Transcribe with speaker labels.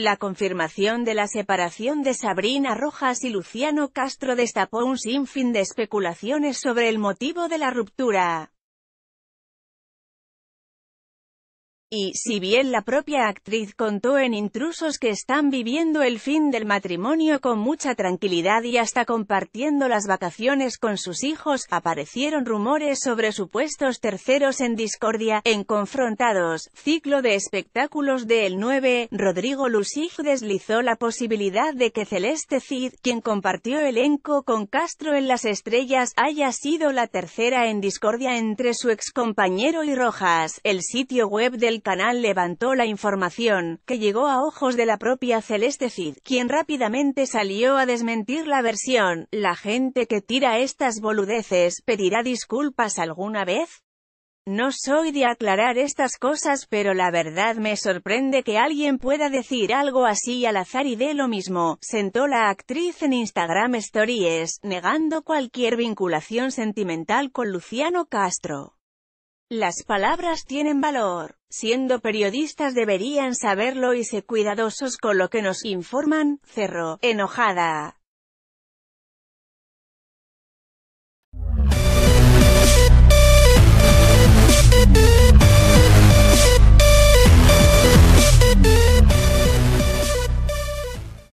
Speaker 1: La confirmación de la separación de Sabrina Rojas y Luciano Castro destapó un sinfín de especulaciones sobre el motivo de la ruptura. Y, si bien la propia actriz contó en Intrusos que están viviendo el fin del matrimonio con mucha tranquilidad y hasta compartiendo las vacaciones con sus hijos, aparecieron rumores sobre supuestos terceros en discordia. En Confrontados, ciclo de espectáculos de El 9, Rodrigo Lusig deslizó la posibilidad de que Celeste Cid, quien compartió elenco con Castro en Las Estrellas, haya sido la tercera en discordia entre su excompañero y Rojas. El sitio web del canal levantó la información, que llegó a ojos de la propia Celeste Cid, quien rápidamente salió a desmentir la versión. ¿La gente que tira estas boludeces pedirá disculpas alguna vez? No soy de aclarar estas cosas, pero la verdad me sorprende que alguien pueda decir algo así al azar y de lo mismo, sentó la actriz en Instagram Stories, negando cualquier vinculación sentimental con Luciano Castro. Las palabras tienen valor. Siendo periodistas deberían saberlo y ser cuidadosos con lo que nos informan, cerró, enojada.